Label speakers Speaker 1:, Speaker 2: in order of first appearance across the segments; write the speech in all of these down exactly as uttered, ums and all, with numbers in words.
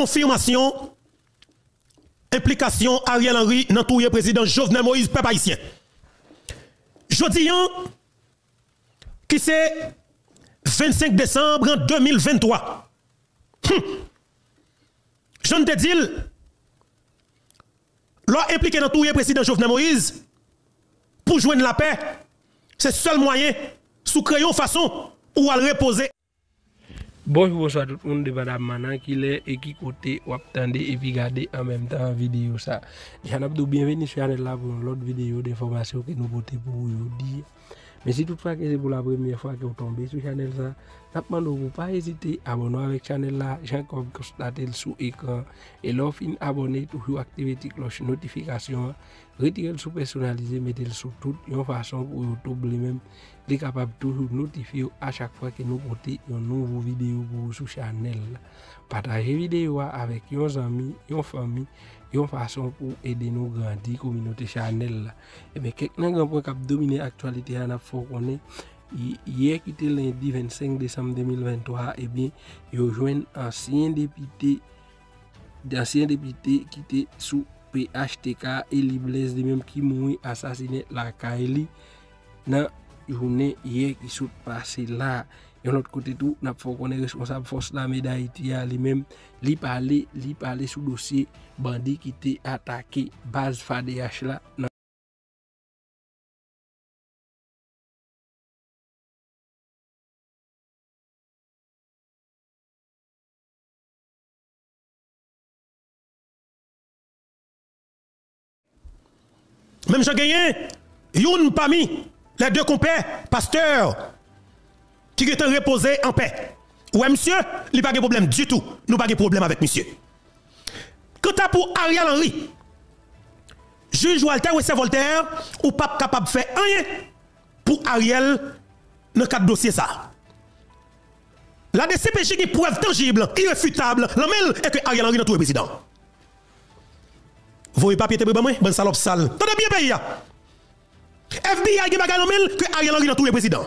Speaker 1: confirmation, implication Ariel Henry dans tout le président Jovenel Moïse, peuple haïtien. Jodi qui c'est vingt-cinq décembre deux mille vingt-trois. Hum. Je ne te dis, l'on impliqué dans tout le président Jovenel Moïse pour joindre la paix, c'est le seul moyen, sous crayon façon, où elle reposer.
Speaker 2: Bonjour, bonsoir tout le monde de Madame Manan qui est et qui côté ou attendez et puis regarder en même temps la vidéo ça. J'en bienvenue sur la là pour l'autre vidéo d'information que nous portons pour vous dire. Mais si toutefois que c'est pour la première fois que vous tombez sur la chaîne ça, n'a pas hésiter à abonner avec la chaîne là, j'ai comme constaté sous écran et l'offre abonner toujours activer la cloche notification, retirer le sous personnalisé, mettez le sous toute une façon pour YouTube lui-même, est capable toujours notifier à chaque fois que nous portons une nouvelle vidéo pour sur la chaîne. Partagez vidéo avec vos amis, vos familles, une façon pour aider nous grandir communauté channel. Et mais quelqu'un grand point qui a dominé l'actualité à la fois qu'on est hier qui était lundi vingt-cinq décembre deux mille vingt-trois et bien il a joint ancien député d'ancien député qui était sous P H T K et li Blaise de même qui mouri assassiné la Kaili dans journée hier qui s'est passé là. Et de l'autre côté tout, n'a pas qu'on est responsable force l'armée d'Haïti lui-même, li parler, li parler sous dossier bandit qui était attaqué base F A D H là.
Speaker 1: Même j'ai gagné, youn parmi les deux compères, pasteur, qui est reposé en paix. Ouais, monsieur, il n'y a pas de problème du tout. Nous n'avons pas de problème avec monsieur. Quant à pour Ariel Henry, juge Walter ou c'est Voltaire, ou pas capable de faire rien pour Ariel dans le cadre dossier ça. La D C P J qui preuve tangible, irréfutable, l'amel est que Ariel Henry dans tout le président. Vous voyez papier te moi, bonne salope sale. Tenez bien pays. F B I qui bagay l'amel que Ariel Henry dans tout le président.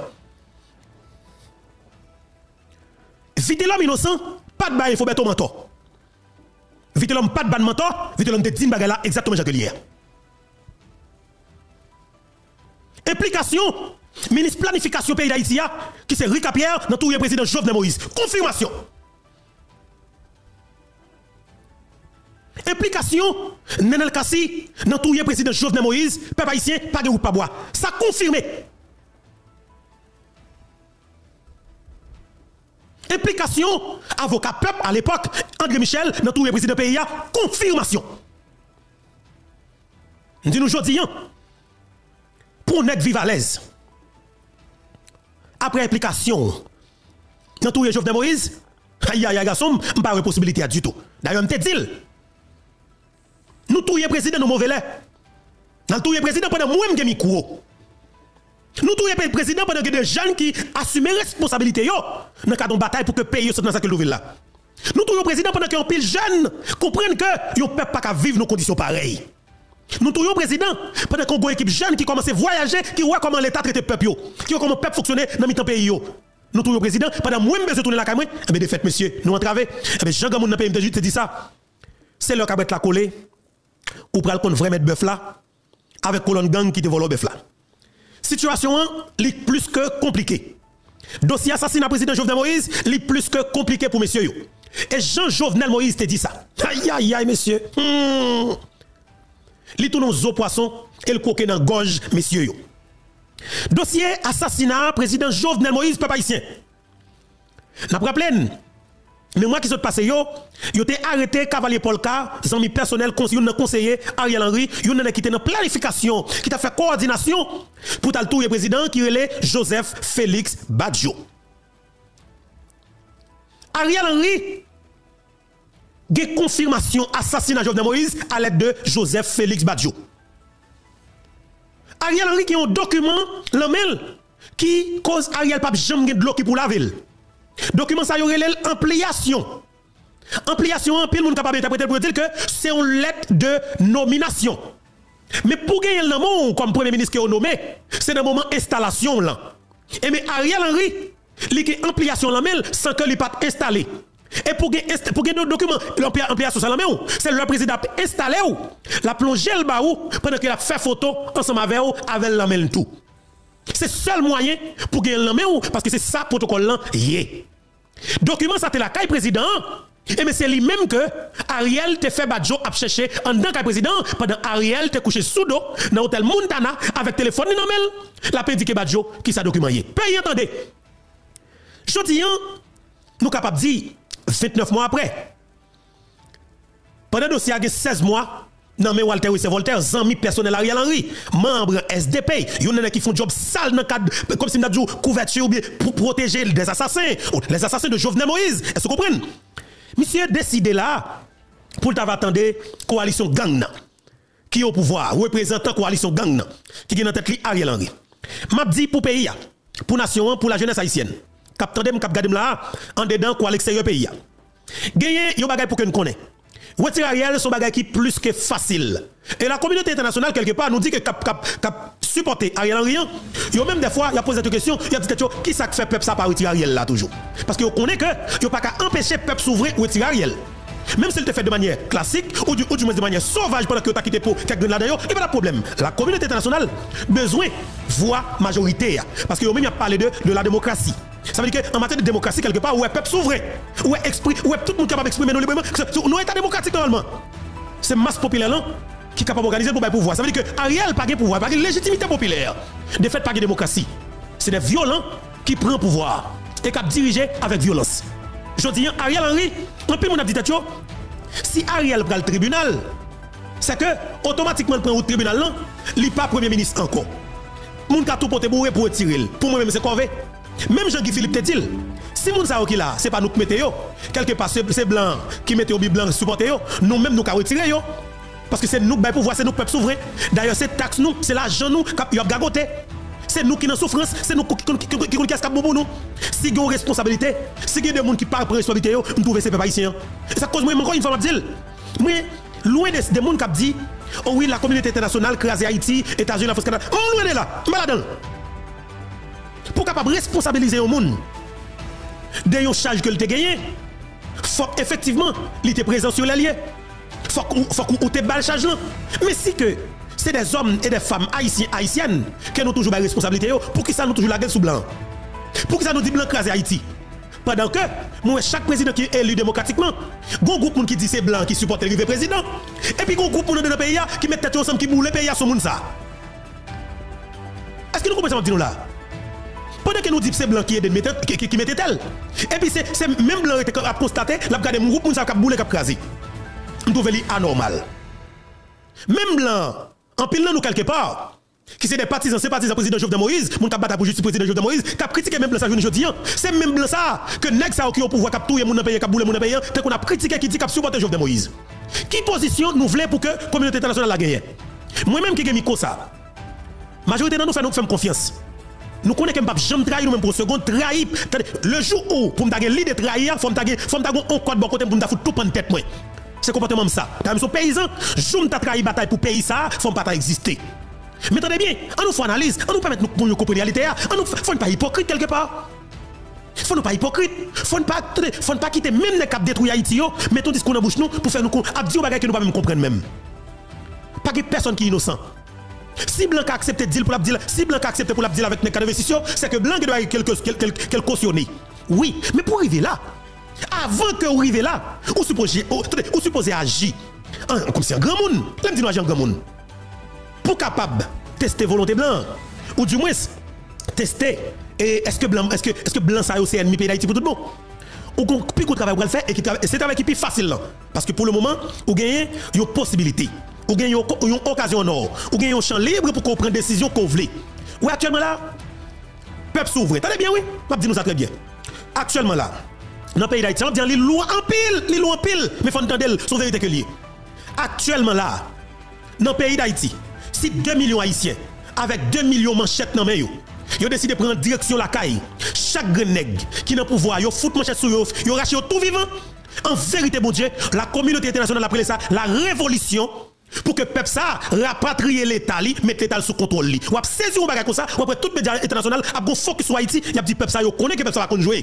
Speaker 1: Vite l'homme innocent, pas de bail, il faut mettre au mentor. Vite l'homme, pas de ban mentor, vite l'homme te dit bagay là exactement comme hier. Implication, ministre planification pays d'Haïti, qui c'est Rika Pierre dans tout le président Jovenel Moïse. Confirmation. Implication, Nenel Kassi dans tout le président Jovenel Moïse, peuple haïtien, pas de ou pas bois. Ça confirmé. Implication, avocat peuple à l'époque, André Michel, dans tout le président du pays, confirmation. Nous disons aujourd'hui, pour nous vivre à l'aise, après implication, dans tout le Jovenel Moïse, aïe aïe aïe, garçon, je n'ai pas de possibilité du tout. D'ailleurs, je te dis, nous tous les présidents nous mauvais lait. Dans tous les présidents, pendant moi, je suis micro. Nous tous les présidents pendant que des jeunes qui assument responsabilité dans le cadre de bataille pour que le pays soit dans cette nouvelle là. Nous tous les présidents pendant que pile jeunes comprennent que ne peuvent pas vivre dans conditions pareilles. Nous tous les présidents pendant qu'on a une équipe jeune qui commence à voyager, qui voit comment l'État traite le peuple, qui voit comment le peuple fonctionne dans le pays. Nous tous les présidents pendant moi besoin de tourner la caméra, eh bien de fait monsieur, nous entraver, eh bien Jean Gamoun dans le pays te dit ça. C'est leur cabret la coller ou pral qu'on vrai mettre bœuf là avec colonne gang qui te vole bœuf là. Situation est plus que compliquée. Dossier assassinat président Jovenel Moïse est plus que compliqué pour monsieur yo. Et Jean Jovenel Moïse te dit ça. Aïe aïe aïe monsieur. Hmm. Li tout nos zo poisson et le coquet dans gorge monsieur yo. Dossier assassinat président Jovenel Moïse peuple haïtien. N'a pas plein. Mais moi qui sont passé yo, yo été arrêté cavalier Polka, zami personnel conseiller conseiller Ariel Henry, yo n'a quitté dans planification, qui t'a fait coordination pour tal tout le président qui relait Joseph Félix Badjo. Ariel Henry a confirmation assassinat Jovenel Moïse à l'aide de Joseph Félix Badjo. Ariel Henry qui a un document l'amel qui cause Ariel Pape jamais de l'eau qui pour la ville. Document ça y aurait l'ampliation. Ampliation, en pile, monde capable d'interpréter pour dire que c'est une lettre de nomination. Mais pour gagner le nom comme premier ministre qui est nommé, c'est dans le moment installation là. Et mais Ariel Henry, il y a ampliation là même sans que lui pas installé. Et pour gagner nos documents, l'emploi social en main, c'est le président installé ou, la plongé le baou pendant qu'il a fait photo ensemble avec ou, avec la main tout. C'est le seul moyen pour gagner la main ou, parce que c'est ça protocole là, yé. Document ça te la caille président. Et mais c'est lui-même que Ariel te fait badjo à chercher en tant que président pendant Ariel te couché sous dos dans l'hôtel Montana avec téléphone normel. La peine dit que badjo qui ça document yé. Pays entendez. Jodi nous capable dire vingt-neuf mois après. Pendant le dossier a seize mois, non mais Walter c'est Voltaire, zami personnel Ariel Henry, membre S D P, yon qui font job sale dans cadre comme si nous dit couverture ou bien pour protéger des assassins, les assassins de Jovenel Moïse. Est-ce que vous comprenez? Monsieur décidé là pour t'avoir attendu coalition gang qui est au pouvoir, représentant coalition gang qui est dans tête Ariel Henry. M'a dit pour pays pour nation, pour la jeunesse haïtienne. Cap tandem cap gadem là en dedans quoi l'extérieur pays. Gagner yon bagay pour que nous connaît. Retirer Ariel son bagay qui plus que facile. Et la communauté internationale quelque part nous dit que cap cap cap supporter Ariel Henry, yo même des fois il a posé cette question, il a dit qui ça fait peuple ça pas retirer Ariel là toujours. Parce que on connaît que yo pas qu'à empêcher peuple s'ouvrir ou retirer Ariel. Même s'il te fait de manière classique ou du, ou du moins de manière sauvage pendant que tu as quitté pour quelqu'un là dedans, il n'y a pas de problème. La communauté internationale besoin voix majoritaire parce que yo même y a parlé de de la démocratie. Ça veut dire qu'en matière de démocratie, quelque part, où est peuple souverain, où est esprit, où est tout le monde capable d'exprimer nos librement, nous état démocratique normalement. C'est masse populaire là qui est capable d'organiser pour le pouvoir. Ça veut dire que Ariel pas de pouvoir, pas de légitimité populaire. De fait, pas de démocratie. C'est des violents qui prennent pouvoir et qui dirigent avec violence. Je dis, Ariel Henry, en plus mon dictature, si Ariel prend le tribunal, c'est que automatiquement il prend le tribunal là, il n'est pas premier ministre encore. Moun ka tout porter bourré pour retirer. Pour moi même c'est corvé. Même Jean-Guy Philippe te dit, si moun sa qui là, c'est pas nous qui mettons yo, quelque part c'est blanc qui mettez au blanc supporter yo, nous même nous ka retirer yo. Parce que c'est nous qui pouvoir, c'est nous peuple souverain. D'ailleurs c'est taxe nous, c'est l'argent nous qui a gagoté. C'est nous qui dans souffrance, c'est nous qui qui qui qui casse pour nous. Si vous avez une responsabilité, si vous avez des gens qui parlent pour responsabilité, vous trouvez ces peuple haïtien. Ça cause moi encore une fois dire. Moi loin des des gens qui dit oh oui la communauté internationale crase Haïti, États-Unis, la France, Canada. On loin de là, malade. Pour capable responsabiliser au monde de yon charge que il te gagné, faut effectivement il était présent sur les lieux. Faut faut qu'on te balle charge là. Mais si que c'est des hommes et des femmes haïtiens haïtiennes qui ont toujours la responsabilité pour qui ça nous toujours la gueule sous blanc. Pour qui ça nous dit blanc craser Haïti. Pendant que moi chaque président qui est élu démocratiquement, gon groupe qui dit c'est blanc qui supporte le président et puis gon groupe dans le pays qui met tête ensemble qui boule le pays sur monde ça. Est-ce que nous comprenons ça dit là? Pendant que nous disons que c'est blanc qui est qui, qui, qui mettait tel. Et puis c'est même blanc qui a constaté, la regardé mon groupe, qui a boulé, qui a crasé. Nous trouvons anormal. Même blanc, en pile nous quelque part, qui c'est des partisans, c'est partisans président Jovenel Moïse, mon cap battre pour justice président Jovenel Moïse, qui a critiqué même blanc ça aujourd'hui. C'est même blanc ça, que nèg ça qui au pouvoir, qui a touye mon pays, qui a boulé mon pays, tant qu'on a critiqué qui dit qu'il a supporté Jovenel Moïse. Qui position nous voulons pour que la communauté internationale la gagne? Moi-même qui ai mis ça, majorité de nous fait nous faire confiance. Nous connaissons que je ne pas trahir nous même pour seconde trahir le jour où pour me taguer l'idée de trahir faut me taguer faut me taguer un code bon côté pour me foutre tout en tête moi c'est comportement ça dans son paysan je me trahi bataille pour pays ça faut pas exister mais attendez bien on nous faut analyse on nous permettre nous pour nous comprendre la réalité on nous faut pas hypocrite quelque part faut nous pas hypocrite faut pas faut pas quitter même les cap détruire Haïti yo mettons discours dans bouche nous pour faire nous dire bagay que nous pas même comprendre même pas que personne qui est innocent. Si Blanc a accepté de dire pour la dire, si Blanc a accepté pour la dire avec les investisseurs, c'est que Blanc doit quelque quelque cautionner. Oui, mais pour arriver là, avant que vous arriviez là, vous supposez vous supposez agir comme si un grand monde, même dire un grand monde. Pour capable tester volonté Blanc ou du moins tester et est-ce que Blanc est-ce que est-ce que Blanc ça c'est ennemi pays d'Haïti pour tout le monde. Ou qu'on plus qu'on travaille pour le faire et c'est un travail qui est plus facile là parce que pour le moment, vous gagnez une possibilité. Ou gagne une occasion en or, ou gagne un champ libre pour qu'on prenne décision qu'on veut. Oui, actuellement là, peuple s'ouvre. T'as bien, oui? Je dis nous ça très bien. Actuellement là, dans le pays d'Haïti, on dit les lois en pile, les lois en pile, mais il faut entendre son vérité que lié. Actuellement là, dans le pays d'Haïti, si deux millions haïtiens, avec deux millions manchettes dans les mains, ils ont décidé de prendre direction la caille. Chaque nègre qui n'a pas pouvoir, ils foutent manchette sur eux, ils rachètent tout vivant. En vérité, mon Dieu, la communauté internationale a appelé ça la révolution. Pour que le peuple ça rapatrie l'État, mette l'État sous contrôle. Ou a saisi un bagage comme ça, ou après tout média international a go focus sur Haïti, il a dit peuple ça yo connaît que peuple ça va jouer.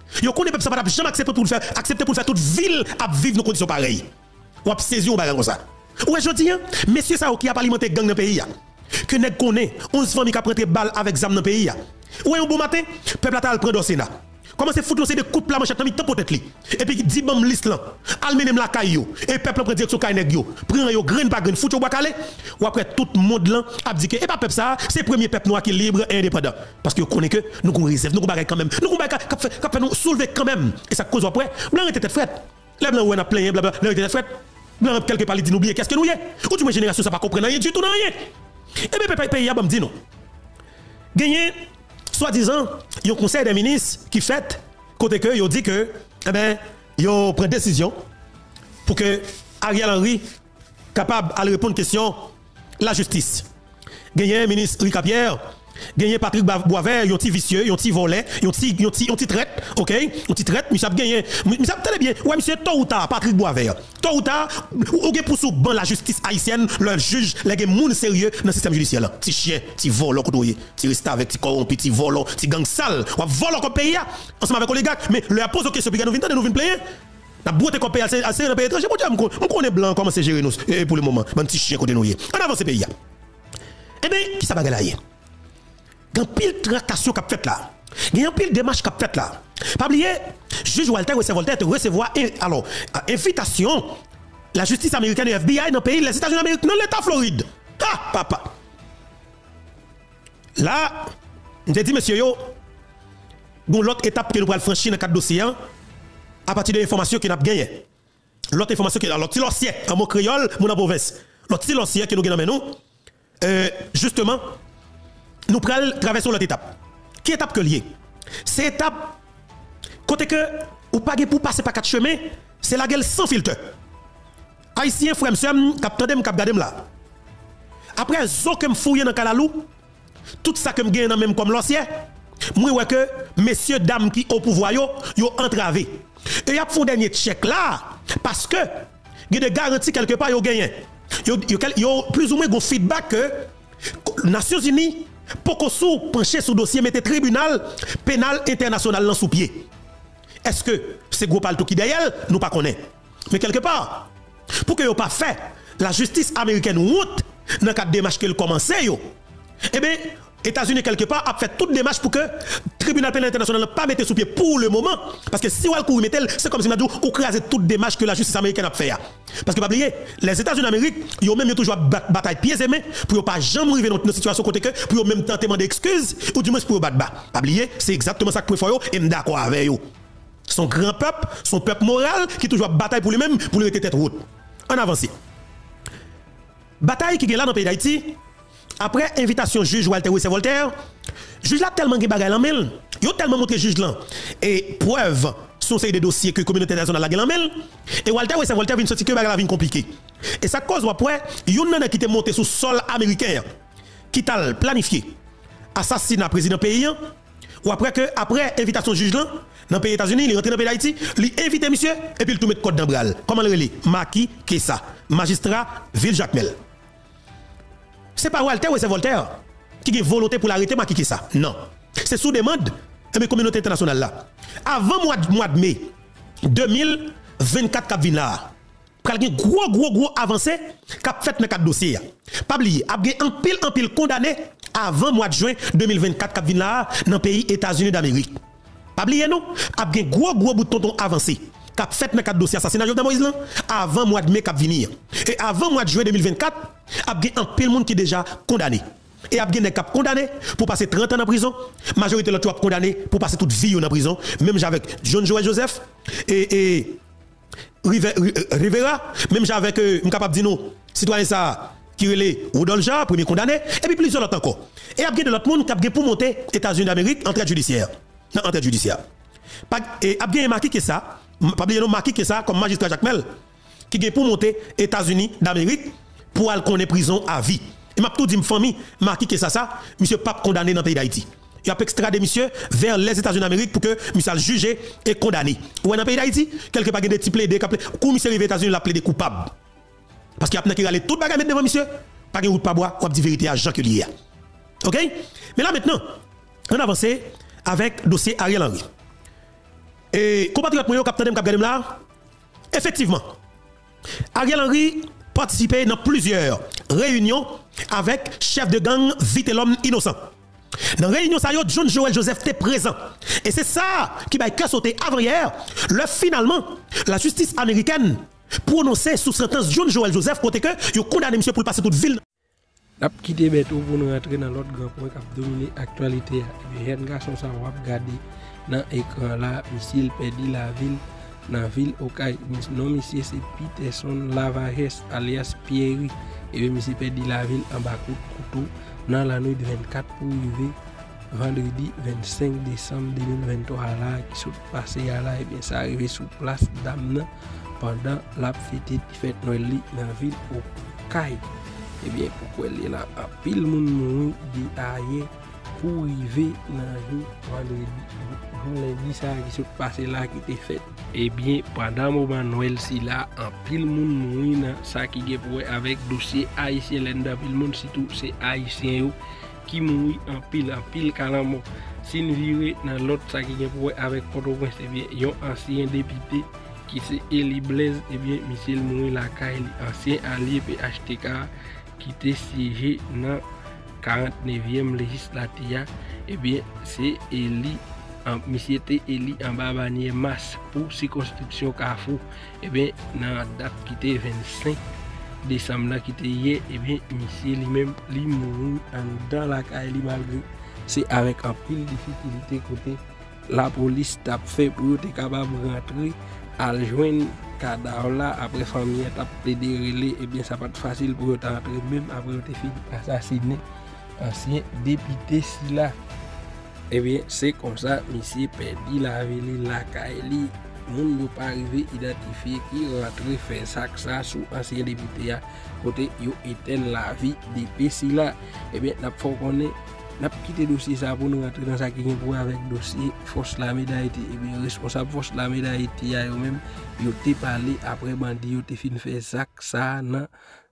Speaker 1: Yo connaît peuple ça pas jamais accepter pour le faire, accepter pour le faire toute ville à vivre dans conditions pareilles. Ou à saisir ou bagarre comme ça. Ouais, je dis, messieurs ça qui a alimenté gang dans le pays, que nèg connaît onze familles qui prennent balle avec zam dans le pays. Ouais, un bon matin, peuple a prend dossier là. Comment c'est foutre des coups de plat manchette dans temps peut-être li. Et puis dit bam liste là. Almenem la caillou et peuple prend direction kay nèg yo. Prend yo grain par grain fout yo bakale. Ou après tout monde là a dit que et pas peuple ça, c'est premier peuple noir qui est libre et indépendant parce que connaît que nous qu'on réserve, nous qu'on bagaille quand même. Nous qu'on bagaille qui fait nous soulever quand même et ça cause après blanc était tête frette. Les blancs on a plein bla bla, blanc était tête frette. Blanc quelque part dit oublier qu'est-ce que nous y est. Ou tu ma génération ça pas comprendre rien du tout non rien. Et bien peuple pays a bam dit non. Gagner soi-disant, il y a un conseil des ministres qui fait côté que il dit que eh ben il prend décision pour que Ariel Henry capable de répondre à question la justice. Gagné ministre Rika Pierre, gagné Patrick Boisvert, yon ti vicieux, yon ti volé, yon ti yon ti yon ti traite, OK? Yon ti traite, monsieur a gagné, monsieur très bien. Ouais monsieur tôt ou tard Patrick Boisvert. Tôt ou tard ou gen pour sous ban la justice haïtienne, le juge, les gen moun sérieux dans le système judiciaire là. Ti chien, ti volo kotoye, ti reste avec ti corrompu, ti volo, ti gang sale, ou volo comme pays ensemble avec oligarque, mais le pose question puis nous vinn nous vinn player. La beauté qu'on paye assez assez dans pays étranger, on connaît blanc comment c'est géré nous pour le moment, ban ti chien côté nous. On avance pays. Eh bien, qui ça va gagner? Il y a pile tractation qui a fait là. Il y a pile démarche qui a fait là. Pas oublier, juge Walter Voltaire te recevoir alors invitation la justice américaine et F B I dans le pays les États-Unis d'Amérique dans l'état Floride. Ah papa. Là, je dit monsieur yo, bon l'autre étape que nous allons franchir dans quatre dossiers à partir de l'information que nous avons gagné. L'autre information que l'autre silencieux en mot créole, mon province. L'autre silencieux que nous gagnons nous euh, justement nous prenons traverser l'autre étape. Qui étape que lié? C'est étape côté que ou pas pour passer par quatre chemins, c'est la gueule sans filtre. Haïtien frère monsieur cap tandem cap gadem là. Après zo que me fouiller dans Kalalou, tout ça que me gagne dans même comme l'ancien, moi ouais que messieurs dames qui au pouvoir yo, yo entravé. Et y a font dernier check là parce que il y a des garanties quelque part yo gagné. Yo yo plus ou moins un feedback que Nations Unies pour qu'on sous pencher sur dossier mettre tribunal pénal international dans sous pied. Est-ce que c'est gros palto qui derrière nous pas connaît. Mais quelque part pour que yo pas fait la justice américaine route dans cadre démarche qu'elle commençait yo. Eh bien États-Unis quelque part a fait toute démarche pour que tribunal pénal international ne pas mettre sous pied pour le moment parce que si on le mettre c'est comme si m'a dit ou craser toute démarche que la justice américaine a fait. Parce que pas oublier les États-Unis d'Amérique ils ont même toujours bataille pieds et mains pour pas jamais arriver dans une situation côté que pour même tenter demander excuses ou du moins pour battre bas. Pas oublier c'est exactement ça que préfère yo et d'accord avec yo. Son grand peuple, son peuple moral qui toujours bataille pour lui-même pour lui tête route. En avance. Bataille qui est là dans le pays d'Haïti. Après invitation juge Walter Voltaire, juge là tellement de bagaille en mail, il a tellement montré juge là et preuve sont ces des dossiers que la communauté internationale a en mail et Walter Voltaire vient sortir que bagaille la vie compliquée. Et ça cause après, yon nan qui était monté sous sol américain qui t'a planifié assassinat président pays ou après que après invitation juge là dans le pays États-Unis, il rentre dans le pays d'Haïti, il invite monsieur et puis il tout met code d'embral. Comment le relé? Maki Kessa, magistrat Ville Jacmel. C'est pas Walter ou c'est Voltaire qui a volonté pour l'arrêter, mais qui est ça? Non. C'est sous demande de la communauté internationale là. Avant mois de, mois de mai deux mille vingt-quatre, cap vin là. Pral gen gros gros gros avancé cap fait dans quatre dossiers. Pas oublier, a gen en pile en pile condamné avant mois de juin deux mille vingt-quatre cap vin là dans pays États-Unis d'Amérique. Pas oublier non, a gen gros gros bout de tonton avancé. Cap fait dans quatre dossiers assassinat Jovenel Moïse là avant mois de mai cap venir. Et avant mois de juin deux mille vingt-quatre, a gen en pile monde qui déjà condamné. Et a gen cap condamné pour passer trente ans en prison, majorité l'autre condamné pour passer toute vie en prison, même avec John Joel Joseph et et Rivera, même avec euh, capable dire nous citoyen ça qui relait Rodolja premier condamné et puis plusieurs autres encore. Et a gen de l'autre monde qui a pour monter États-Unis d'Amérique entrée judiciaire. Non, entrée judiciaire. Et a gen marqué que ça pas oublier non marqué que ça comme magistrat Jacmel qui est pour monter États-Unis d'Amérique pour aller connaître prison à vie. Et m'a tout dit famille marqué que ça ça monsieur pas condamné dans le pays d'Haïti. Il a extradé monsieur vers les États-Unis d'Amérique pour que monsieur soit jugé et condamné. Ou dans le pays d'Haïti, quelque part des petits plaidés comme monsieur arrivé aux États-Unis l'a plaidé coupable. Parce qu'il y a qui aller tout bagarre devant monsieur, pas de route pas bois, ou dit vérité à Jean que lié. OK? Mais là maintenant, on avance avec dossier Ariel Henry. Et compatriotes moi capitaine cap gade là. Effectivement. Ariel Henry participé dans plusieurs réunions avec chef de gang Vite l'homme innocent. Dans la réunion, John Joel Joseph était présent. Et c'est ça qui va sauter avant hier. Le finalement, la justice américaine prononçait sous sentence John Joel Joseph côté que il condamné monsieur pour passer toute ville.
Speaker 2: N'a quitté Beto pour nous rentrer dans l'autre grand point qui a dominé l'actualité. Et bien, garçon ça va regarder dans l'écran là, monsieur perdu la ville. Dans la ville au Caille, non monsieur c'est Peterson Lavares alias Pierre. Et bien monsieur perdu la ville en bas coup de couteau. Dans la nuit de vingt-quatre pour arriver vendredi vingt-cinq décembre deux mille vingt-trois là qui sont passés là et bien ça arrivé sur place d'Amna pendant la fête fête Noël dans la ville au Caille. Et bien pourquoi elle est là en pile monde mouri dit ailleurs pour arriver dans jour vendredi lundi ça qui sont passé là qui était fait. Et bien pendant moment Noël si là en pile monde mouri dans ça qui est pour avec dossier haïtien l'enda pile monde surtout c'est haïtien qui mouri en pile en pile carrément si nous virer dans l'autre ça qui est pour avec Port-au-Prince et bien un ancien député qui c'est Eli Blaise et bien monsieur mouri la caille ancien allié P H T K qui était siégé dans quarante-neuvième législature et bien c'est Eli en monsieur était élu en Babanier Masse pour circonscription Carrefour et bien dans date qui était vingt-cinq décembre là qui était hier et bien monsieur lui-même lui mouru dans la caille malgré c'est avec un pile difficulté côté la police t'a fait pour être capable de rentrer à joindre cadavre là après famille t'a plaidé relais et bien ça pas facile pour rentrer même après être fini assassiné ancien député si là. Et bien c'est comme ça monsieur perdu la ville la caille moun yo pas arrivé identifier qui rentre faire ça ça sous ancien député à côté yo éteint la vie depuis si là. Et bien n'a faut connaître n'a quitté dossier ça pour nous rentrer dans ça qui est pour avec dossier force l'armée d'Haïti et bien responsable force l'armée d'Haïti yo même yo té parlé après bandi yo té fin faire ça ça dans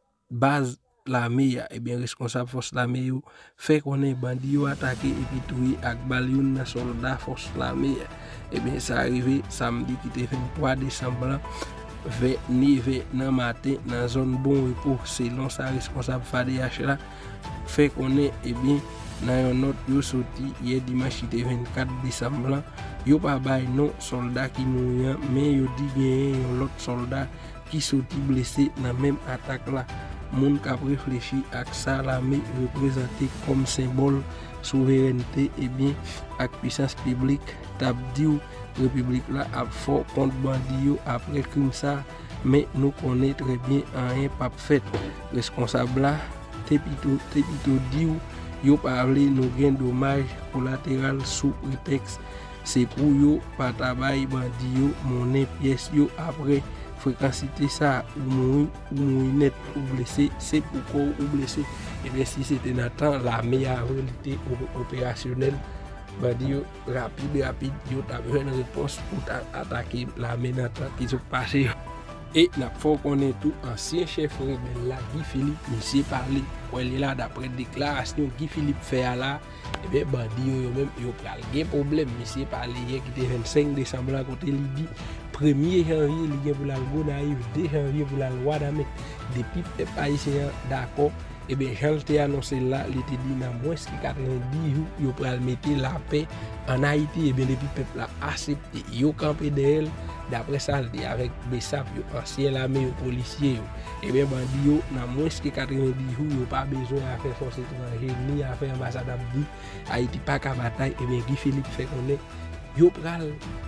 Speaker 2: base l'armée et bien responsable force l'armée fait qu'on est bandi yo attaqué et puis tué ak bal yon nan soldat force l'armée et bien ça arrivé samedi qui était vingt-trois décembre vers neuf heures dans matin dans zone bon repos selon sa responsable F A D H là fait qu'on est et bien dans un autre yo sorti hier dimanche qui était vingt-quatre décembre yo pas bay non soldat qui mourant mais yo dit bien l'autre soldat qui sorti blessé dans même attaque là. Moun k'ap réfléchi ak ça l'armée représenté comme symbole souveraineté et bien ak puissance publique t'a dit république là a fort contre bandi yo après crime ça mais nous connaît très bien rien pas fait responsable là t'es plutôt t'es plutôt dit yo parler nous gain dommage collatéral sous prétexte c'est pour yo pas travail bandi yo monnaie pièce yo après fréquencité ça ou mourir ou mourir net ou blessé c'est pourquoi ou blessé et bien si c'était Nathan la meilleure réalité opérationnelle bandi rapide rapide yo t'a besoin de réponse pour attaquer la Nathan qui se passé et n'a faut qu'on est tout ancien chef rebelle là Guy Philippe monsieur parler pour il est là d'après déclaration Guy Philippe fait là et bien bandi yo même yo pral gen problème monsieur parler hier qui était vingt-cinq décembre là côté Libye premier janvier li gen pour la go naïf deux janvier pour la loi d'Amérique depuis peuple haïtien d'accord et bien Jean t'ai annoncé là il était dit dans moins que quatre-vingt-dix jours yo pral mettre la paix en Haïti et bien depuis peuple a accepté yo camper d'elle d'après ça avec Bessap yo ancien l'armée yo policier et bien bandi yo dans moins que quatre-vingt-dix jours yo pas besoin à faire force étrangère ni à faire ambassade d'Abdi Haïti pas qu'à bataille et bien Guy Philippe fait connaître yo pral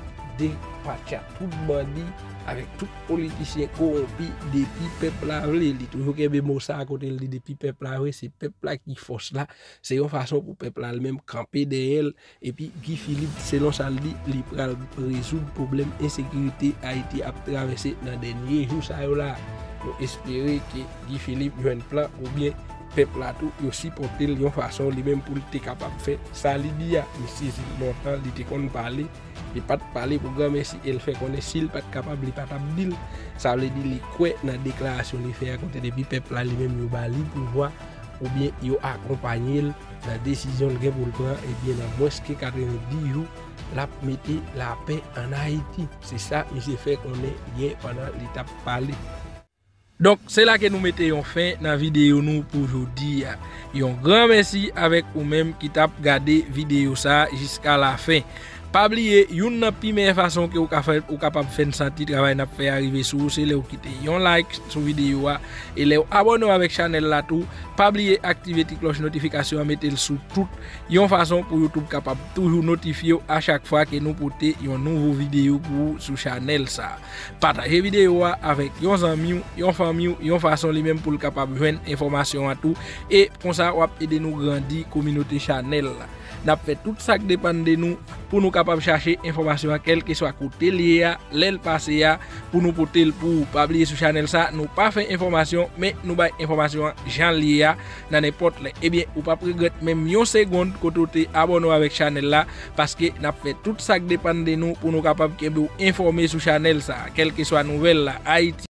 Speaker 2: dépatcher tout bandi avec tout politicien corrompu depuis peuple là il toujours que mot ça à côté il depuis peuple là c'est peuple là qui force là c'est une façon pour peuple là même camper derrière et puis Guy Philippe selon ça dit il pral résoudre problème insécurité Haïti a traversé dans dernier jour ça là pour espérer que Guy Philippe joue un plan ou bien peuple là tout aussi porter une façon lui même pour être capable de faire ça Libya ici longtemps il était qu'on parler il pas parler programme si il fait connaître s'il pas capable il pas dire ça veut dire il quoi dans déclaration il fait à côté depuis peuple là lui même il bali pour voir ou bien yo accompagner la décision le pour le prendre et bien dans moins que quatre-vingt-dix jours la mettre la paix en Haïti. C'est ça il s'est fait qu'on est bien pendant l'étape parler. Donc c'est là que nous mettons fin dans la vidéo nous pour aujourd'hui. Un grand merci avec vous même qui t'a regardé vidéo ça jusqu'à la fin. Pas oublier une première façon que vous capable faire sentir travail n'a fait arriver sur c'est le quitter un like sur vidéo et les abonner avec channel là tout. Pas oublier activer la cloche notification mettre le sous toute une façon pour YouTube capable toujours notifier à chaque fois que nous portons une nouvelle vidéo pour sur channel ça. Partager vidéo avec vos amis, une famille, une façon lui même pour le capable joindre information à tout et comme ça on va aider nous grandir communauté channel là. N'a fait tout ça qui dépend de nous pour nous capables chercher information à quel que soit côté lié l'aile passé pour nous porter pour pas oublier sur channel ça nous pas fait information mais nous ba information Jean lié dans n'importe là et bien ou pas regretter même une seconde côté abonner avec channel là parce que n'a fait tout ça qui dépend de nous pour nous capables informer sur channel ça quel que soit nouvelle là Haïti